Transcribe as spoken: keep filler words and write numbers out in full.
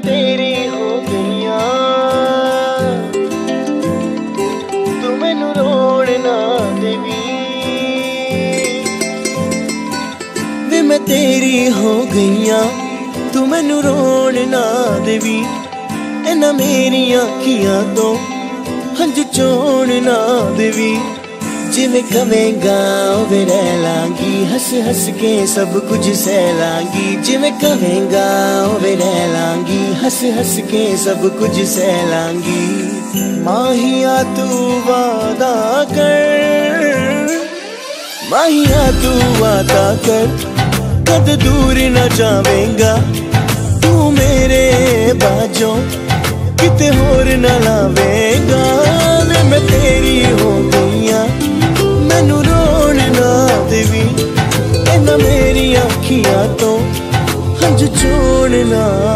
तेरी हो गईया, तू मैनू रोण ना देवी। वे मैं तेरी हो गईया, तू मैनू रोण ना देवी। इन्हां मेरियां अखियां तो हंझू चोण ना देवी। जिवें कवेंगा उवें रह लांगी, हस हस के सब कुछ सह लांगी। जिवें कवेंगा उवें रह लांगी, हस हस के सब कुछ सह लांगी। माहिया तू वादा कर, माहिया तू वादा कर, कद दूर न जावेंगा तू मेरे बाजों, किते होर न लावेंगा। वे मैं तेरी हो गईया, मैनू रोण ना देवी। इन्हां मेरियां अखियां तो हंझू चोण ना